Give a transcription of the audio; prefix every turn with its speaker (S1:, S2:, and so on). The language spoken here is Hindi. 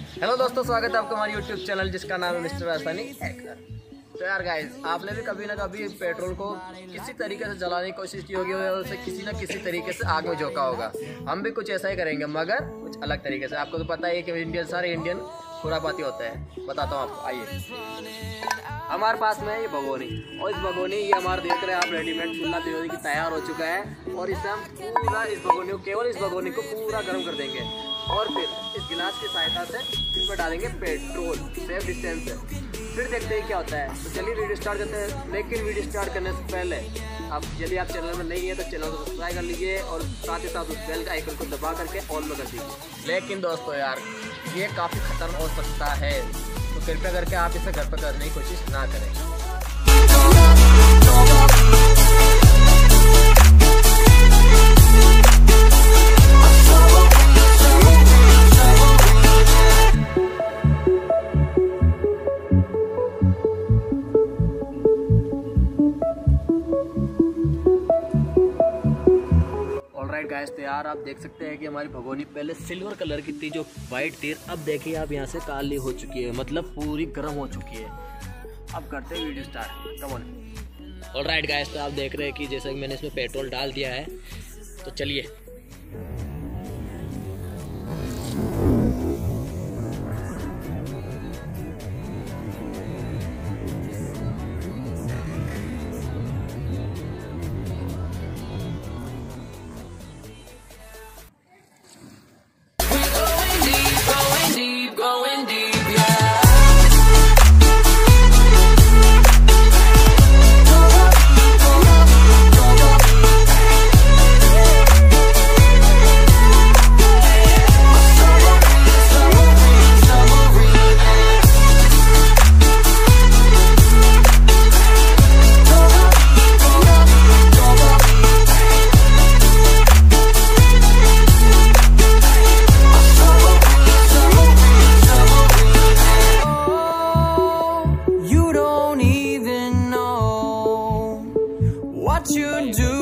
S1: हेलो दोस्तों, स्वागत है आपका हमारे यूट्यूब चैनल जिसका नाम है मिस्टर राजस्थानी हैकर। तो यार गाइस, आपने भी कभी ना कभी पेट्रोल को किसी तरीके से जलाने की कोशिश की होगी और उसे किसी न किसी तरीके से आग में झोंका होगा। हम भी कुछ ऐसा ही करेंगे, मगर कुछ अलग तरीके से। आपको तो पता है कि सारे इंडियन खुरापाती होते हैं। बताता हूँ आपको, आइए। हमारे पास में ये भगोनी, और इस भगोनी ये हमारे देख रहे हैं आप, रेडीमेड चूल्हा की तैयार हो चुका है। और इसे हम पूरा इस भगोनी को पूरा गर्म कर देंगे और फिर इस गिलास की सहायता से इसमें डालेंगे पेट्रोल सेफ डिस्टेंस से। फिर देखते हैं क्या होता है। तो चलिए वीडियो स्टार्ट करते हैं। लेकिन वीडियो स्टार्ट करने से पहले यदि आप चैनल में नहीं है तो चैनल को सब्सक्राइब कर लीजिए और साथ ही साथ उस बेल का आइकन को दबा करके ऑल में कर दीजिए। लेकिन दोस्तों यार, ये काफ़ी खतरनाक हो सकता है, तो कृपया करके आप इसे घर पर करने की कोशिश ना करें। गाइस, तो यार आप देख सकते हैं कि हमारी भगोनी पहले सिल्वर कलर की थी, जो वाइट थी। अब देखिए आप यहाँ से काली हो चुकी है, मतलब पूरी गर्म हो चुकी है। अब करते हैं video start, come on. Alright guys, तो आप देख रहे हैं कि जैसे कि मैंने इसमें पेट्रोल डाल दिया है, तो चलिए। What you do